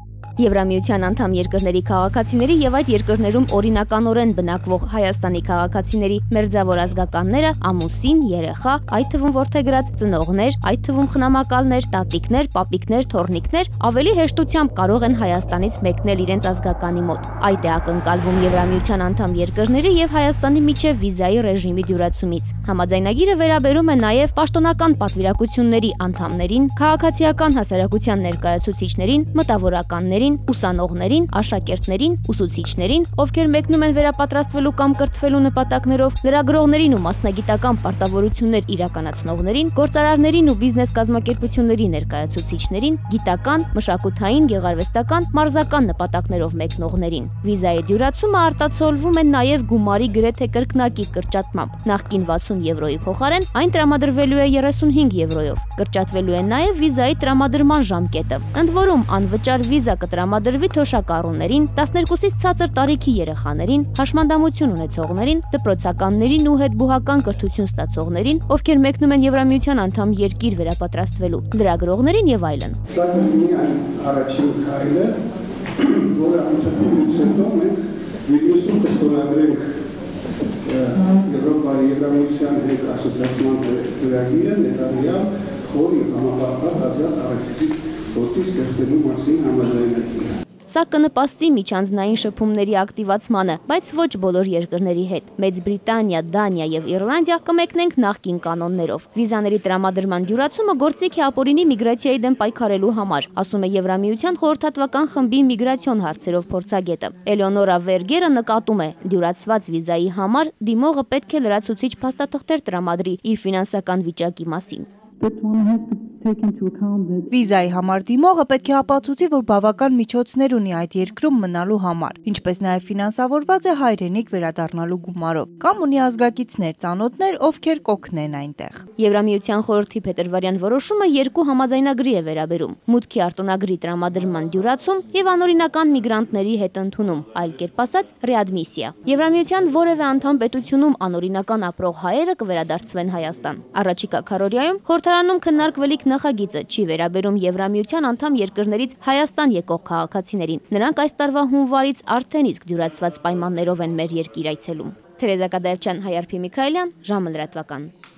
Եվրամիության անդամ երկրների քաղաքացիների եւ այդ երկրներում օրինականորեն բնակվող Հայաստանի քաղաքացիների մերձավոր ազգականները ամուսին, երեխա, այդ թվում որդեգրած ծնողներ, այդ թվում խնամակալներ, տատիկներ, պապիկներ, թոռնիկներ ավելի հեշտությամբ կարող են Հայաստանից մեկնել իրենց ազգականի մոտ։ Այդ է ակնկալվում Եվրամիության անդամ երկրների եւ Հայաստանի միջև վիզայի ռեժիմի դյուրացումից։ Համաձայնագիրը վերաբերում է նաեւ պաշտոնական պատվիրակությունների անդամներին, քաղաքացիական հասարակության ներկայացուցիչներին, մտավորականներին, ուսանողներին, աշակերտներին, ուսուցիչներին, ովքեր մեկնում են վերապատրաստվելու կամ կրթվելու նպատակներով, լրագրողներին ու մասնագիտական պարտավորություններ իրականացնողներին, գործարարներին ու բիզնես կազմակերպությունների ներկայացուցիչներին, գիտական, մշակութային, գեղարվեստական, մարզական նպատակներով մեկնողներին։ Վիզայի դյուրացումը արտացոլվում է նաև գումարի գրեթե կրկնակի կրճատմամբ։ Նախկին 60 եվրոյի փոխարեն այն տրամադրվելու է 35 եվրոյով։ Կրճատվելու է նաև վիզայի տրամադրման ժամկետը։ Ընդ որում անվճար վիզա կտրամադրվի թոշակառուներին, 12-ից ցածր տարիքի երեխաներին, հաշմանդամություն ունեցողներին, դպրոցականներին ու հետբուհական կրթություն ստացողներին, ովքեր մեկնում են Եվրամիության անդամ երկիր վերապատրաստվելու, լրագրողներին եւ այլն։ Սա կլինի այն առաջին քայլը, որը անցնելուց հետո մենք Վիլնյուսում կստորագրենք Եվրոպայի Եվրամիության հետ ասոցիացիան ծրագիրը ներառյալ խոր եւ համապարփակ ազատ առևտրի գործի ստեղծելու մասին համաձայնագիրը։ Սա կնպաստի միջանձնային շփումների ակտիվացմանը, բայց ոչ բոլոր երկրների հետ։ Մեծ Բրիտանիա, Դանիա եւ Իռլանդիա կմեկնենք նախկին կանոններով։ Վիզաների տրամադրման դյուրացումը գործիք է ապօրինի միգրացիայի դեմ պայքարելու համար, ասում է Եվրամիության խորհրդատվական խմբի միգրացիոն հարցերով փորձագետը։ Էլեոնորա Վերգերը նկատում է, դյուրացված վիզայի համար դիմողը պետք է լրացուցիչ փաստաթղթեր տրամադրի իր ֆինանսական վիճակի մասին։ Վիզայի համար դիմողը պետք է ապացուցի, որ բավական միջոցներ ունի այդ երկրում մնալու համար, ինչպես նաև ֆինանսավորված է հայրենիք վերադառնալու գումարով, կամ ունի ազգակիցներ, ծանոթներ, ովքեր կօգնեն այնտեղ։ Եվրամիության խորհրդի փետրվարյան որոշումը երկու համաձայնագրի է վերաբերում՝ մուտքի արտոնագրի տրամադրման դյուրացում եւ անօրինական միգրանտների հետ ընդունում, այլ կերպ ասած ռեադմիսիա։ Եվրամիության որևէ անդամ պետությունում անօրինական ապրող հայերը կվերադարձվեն Հայաստան։ Առաջիկա քառօրյայում խորհրդարանում քննարկվելիք նախագիծը չի վերաբերում Եվրամիության անդամ երկրներից Հայաստան եկող քաղաքացիներին։ Նրանք այս տարվա հունվարից արդեն իսկ դյուրացված պայմաններով են մեր երկիր այցելում։ Թերեզա Կադաևչյան, Հայարփի Միքայելյան, ժամը լրատվական։